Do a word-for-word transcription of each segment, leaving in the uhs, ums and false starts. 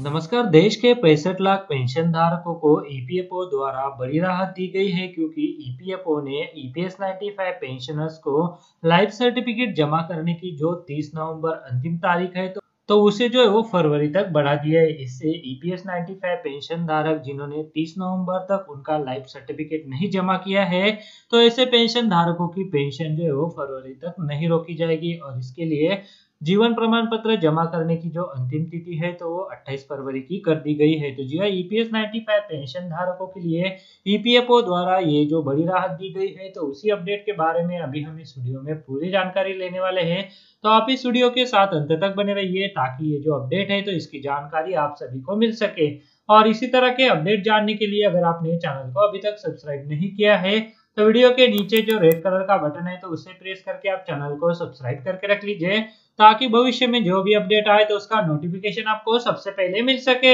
नमस्कार। देश के पैंसठ लाख पेंशन धारकों को ईपीएफओ द्वारा बड़ी राहत दी गई है क्योंकि ईपीएफओ ने ईपीएस पचानवे पेंशनर्स को लाइफ सर्टिफिकेट जमा करने की जो तीस नवंबर अंतिम तारीख है तो तो उसे जो है वो फरवरी तक बढ़ा दिया है। इससे ईपीएस पचानवे पेंशन धारक जिन्होंने तीस नवंबर तक उनका लाइफ सर्टिफिकेट नहीं जमा किया है तो ऐसे पेंशन धारकों की पेंशन जो है वो फरवरी तक नहीं रोकी जाएगी और इसके लिए जीवन प्रमाण पत्र जमा करने की जो अंतिम तिथि है तो वो अट्ठाईस फरवरी की कर दी गई है। तो जी हाँ, ईपीएस पचानवे पेंशन धारकों के लिए ईपीएफओ द्वारा ये जो बड़ी राहत दी गई है तो उसी अपडेट के बारे में अभी हम इस वीडियो में पूरी जानकारी लेने वाले हैं। तो आप इस वीडियो के साथ अंत तक बने रहिए ताकि ये जो अपडेट है तो इसकी जानकारी आप सभी को मिल सके। और इसी तरह के अपडेट जानने के लिए अगर आपने चैनल को अभी तक सब्सक्राइब नहीं किया है तो वीडियो के नीचे जो रेड कलर का बटन है तो उसे प्रेस करके आप चैनल को सब्सक्राइब करके रख लीजिए ताकि भविष्य में जो भी अपडेट आए तो उसका नोटिफिकेशन आपको सबसे पहले मिल सके।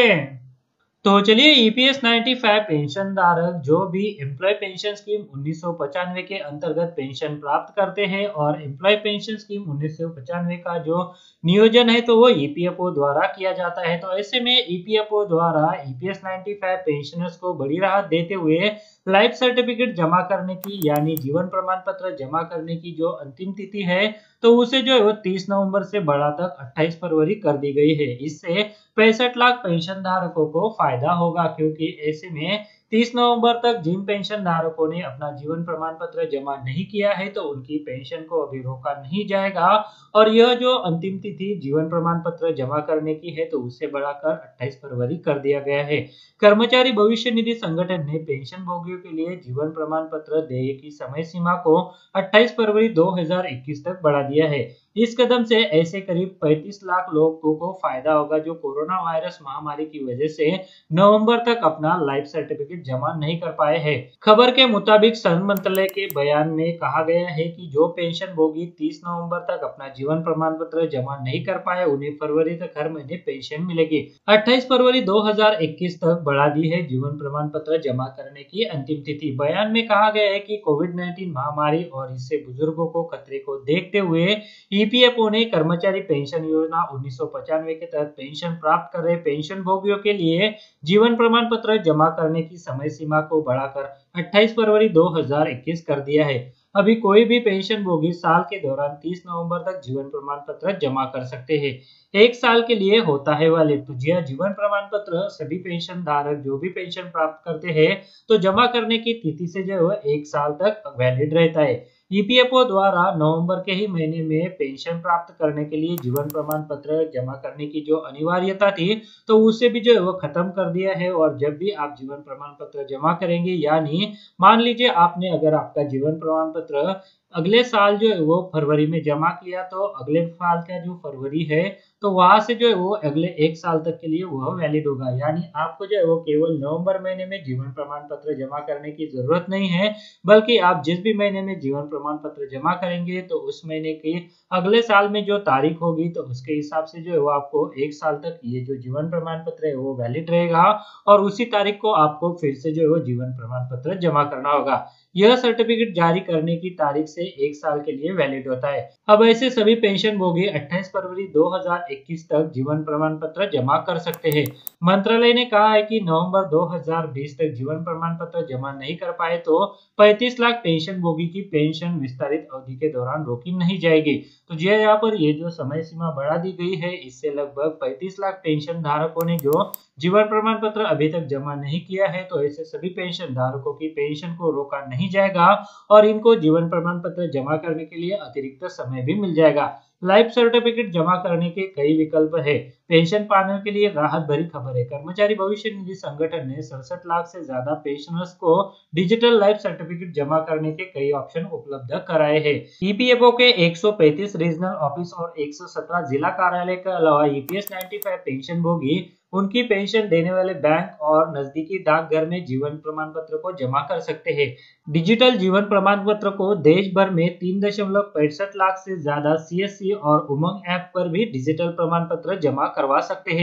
तो चलिए, ईपीएस पचानवे पेंशन धारक जो भी एम्प्लॉय पेंशन स्कीम उन्नीस सौ पचानवे के अंतर्गत पेंशन प्राप्त करते हैं और एम्प्लॉय पेंशन स्कीम उन्नीस सौ पचानवे का जो नियोजन है तो वो ईपीएफओ द्वारा किया जाता है। तो ऐसे में ईपीएफओ द्वारा ईपीएस पचानवे पेंशनर्स को बड़ी राहत देते हुए लाइफ सर्टिफिकेट जमा करने की यानी जीवन प्रमाण पत्र जमा करने की जो अंतिम तिथि है तो उसे जो है वो तीस नवंबर से बढ़ा तक अट्ठाईस फरवरी कर दी गई है। इससे पैंसठ लाख पेंशन धारकों को फायदा होगा क्योंकि ऐसे में तीस नवंबर तक जिन पेंशन धारकों ने अपना जीवन प्रमाण पत्र जमा नहीं किया है तो उनकी पेंशन को अभी रोका नहीं जाएगा और यह जो अंतिम तिथि जीवन प्रमाण पत्र जमा करने की है तो उससे बढ़ाकर अट्ठाईस फरवरी कर दिया गया है। कर्मचारी भविष्य निधि संगठन ने पेंशन भोगियों के लिए जीवन प्रमाण पत्र देय की समय सीमा को अट्ठाईस फरवरी दो हज़ार इक्कीस तक बढ़ा दिया है। इस कदम से ऐसे करीब पैंतीस लाख लोगों को फायदा होगा जो कोरोना वायरस महामारी की वजह से नवंबर तक अपना लाइफ सर्टिफिकेट जमा नहीं कर पाए हैं। खबर के मुताबिक श्रम मंत्रालय के बयान में कहा गया है कि जो पेंशन भोगी तीस नवंबर तक अपना जीवन प्रमाण पत्र जमा नहीं कर पाए उन्हें फरवरी तक हर महीने पेंशन मिलेगी। अट्ठाईस फरवरी दो हज़ार इक्कीस तक बढ़ा दी है जीवन प्रमाण पत्र जमा करने की अंतिम तिथि। बयान में कहा गया है कि कोविड उन्नीस महामारी और इससे बुजुर्गों को खतरे को देखते हुए ईपीएफओ ने कर्मचारी पेंशन योजना उन्नीस सौ पचानवे के तहत पेंशन प्राप्त कर रहे पेंशन भोगियों के लिए जीवन प्रमाण पत्र जमा करने की समय सीमा को बढ़ाकर अट्ठाईस फरवरी दो हज़ार इक्कीस कर दिया है। अभी कोई भी पेंशन भोगी साल के दौरान तीस नवंबर तक जीवन प्रमाण पत्र जमा कर सकते हैं। एक साल के लिए होता है वैलिड। तो जी हाँ, जीवन प्रमाण पत्र सभी पेंशन धारक जो भी पेंशन प्राप्त करते हैं तो जमा करने की तिथि से जो है एक साल तक वैलिड रहता है। ईपीएफओ द्वारा नवंबर के ही महीने में पेंशन प्राप्त करने के लिए जीवन प्रमाण पत्र जमा करने की जो अनिवार्यता थी तो उसे भी जो है वो खत्म कर दिया है और जब भी आप जीवन प्रमाण पत्र जमा करेंगे यानी मान लीजिए आपने अगर आपका जीवन प्रमाण पत्र अगले साल जो है वो फरवरी में जमा किया तो अगले साल का जो फरवरी है तो वहां से जो है वो अगले एक साल तक के लिए वह वैलिड होगा। यानी आपको जो है वो केवल नवंबर महीने में जीवन प्रमाण पत्र जमा करने की जरूरत नहीं है बल्कि आप जिस भी महीने में जीवन प्रमाण पत्र जमा करेंगे तो उस महीने की अगले साल में जो तारीख होगी तो उसके हिसाब से जो है वो आपको एक साल तक ये जो जीवन प्रमाण पत्र है वो वैलिड रहेगा और उसी तारीख को आपको फिर से जो है वो जीवन प्रमाण पत्र जमा करना होगा। यह सर्टिफिकेट जारी करने की तारीख से एक साल के लिए वैलिड होता है। अब ऐसे सभी पेंशन भोगी अट्ठाईस फरवरी दो हज़ार इक्कीस तक जीवन प्रमाण पत्र जमा कर सकते हैं। मंत्रालय ने कहा है कि नवंबर दो हज़ार बीस तक जीवन प्रमाण पत्र जमा नहीं कर पाए तो पैंतीस लाख पेंशन भोगी की पेंशन विस्तारित अवधि के दौरान रोकी नहीं जाएगी। तो जी यहाँ पर ये जो समय सीमा बढ़ा दी गई है इससे लगभग पैंतीस लाख पेंशन धारकों ने जो जीवन प्रमाण पत्र अभी तक जमा नहीं किया है तो ऐसे सभी पेंशन धारकों की पेंशन को रोका नहीं जाएगा और इनको जीवन प्रमाण पत्र जमा करने के लिए अतिरिक्त समय भी मिल जाएगा। लाइफ सर्टिफिकेट जमा करने के कई विकल्प है। पेंशन पाने के लिए राहत भरी खबर है। कर्मचारी भविष्य निधि संगठन ने सड़सठ लाख से ज्यादा पेंशनर्स को डिजिटल लाइफ सर्टिफिकेट जमा करने के कई ऑप्शन उपलब्ध कराए हैं। ईपीएफओ के एक सौ पैंतीस रीजनल ऑफिस और एक सौ सत्रह जिला कार्यालय के अलावा ईपीएस पचानवे पेंशन भोगी उनकी पेंशन देने वाले बैंक और नजदीकी डाकघर में जीवन प्रमाण पत्र को जमा कर सकते हैं। डिजिटल जीवन प्रमाण पत्र को देश भर में तीन दशमलव पैंसठ लाख से ज्यादा सीएससी और उमंग ऐप पर भी डिजिटल प्रमाण पत्र जमा करवा सकते हैं।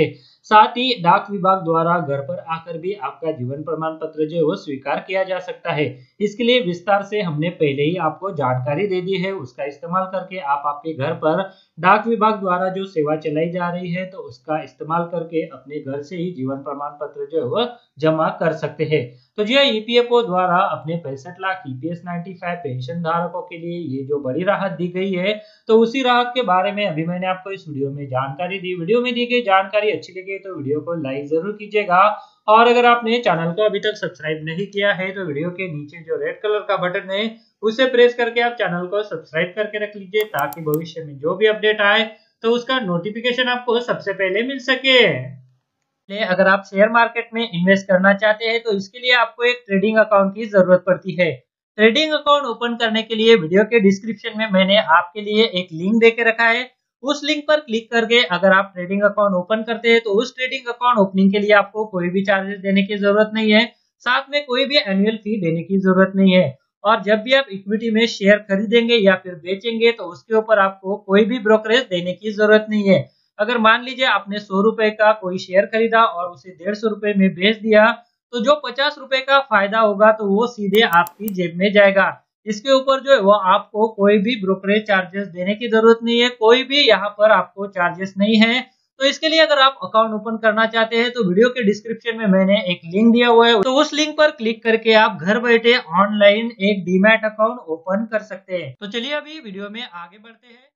साथ ही डाक विभाग द्वारा घर पर आकर भी आपका जीवन प्रमाण पत्र जो है वो स्वीकार किया जा सकता है। इसके लिए विस्तार से हमने पहले ही आपको जानकारी दे दी है, उसका इस्तेमाल करके आप आपके घर पर डाक विभाग द्वारा जो सेवा चलाई जा रही है तो उसका इस्तेमाल करके अपने घर से ही जीवन प्रमाण पत्र जो है वो जमा कर सकते हैं। तो जी ईपीएफओ द्वारा अपने पैंसठ लाख ईपीएस पचानवे पेंशन धारकों के लिए ये जो बड़ी राहत दी गई है, तो उसी राहत के बारे में अभी मैंने आपको इस वीडियो में जानकारी दी। वीडियो में दी गई जानकारी अच्छी लगी तो वीडियो को लाइक जरूर कीजिएगा, और अगर आपने चैनल को अभी तक सब्सक्राइब नहीं किया है तो वीडियो के नीचे जो रेड कलर का बटन है उसे प्रेस करके आप चैनल को सब्सक्राइब करके रख लीजिए, ताकि भविष्य में जो भी अपडेट आए तो उसका नोटिफिकेशन आपको सबसे पहले मिल सके। अगर आप शेयर मार्केट में इन्वेस्ट करना चाहते हैं तो इसके लिए आपको एक ट्रेडिंग अकाउंट की जरूरत पड़ती है। ट्रेडिंग अकाउंट ओपन करने के लिए वीडियो के डिस्क्रिप्शन में मैंने आपके लिए एक लिंक देके रखा है। उस लिंक पर क्लिक करके अगर आप ट्रेडिंग अकाउंट ओपन करते हैं तो उस ट्रेडिंग अकाउंट ओपनिंग के लिए आपको कोई भी चार्जेस देने की जरूरत नहीं है, साथ में कोई भी एनुअल फी देने की जरूरत नहीं है। और जब भी आप इक्विटी में शेयर खरीदेंगे या फिर बेचेंगे तो उसके ऊपर आपको कोई भी ब्रोकरेज देने की जरूरत नहीं है। अगर मान लीजिए आपने सौ रुपए का कोई शेयर खरीदा और उसे डेढ़ सौ रुपए में बेच दिया, तो जो पचास रुपए का फायदा होगा तो वो सीधे आपकी जेब में जाएगा। इसके ऊपर जो है वो आपको कोई भी ब्रोकरेज चार्जेस देने की जरूरत नहीं है, कोई भी यहाँ पर आपको चार्जेस नहीं है। तो इसके लिए अगर आप अकाउंट ओपन करना चाहते हैं तो वीडियो के डिस्क्रिप्शन में मैंने एक लिंक दिया हुआ है, तो उस लिंक पर क्लिक करके आप घर बैठे ऑनलाइन एक डीमैट अकाउंट ओपन कर सकते हैं। तो चलिए अभी वीडियो में आगे बढ़ते हैं।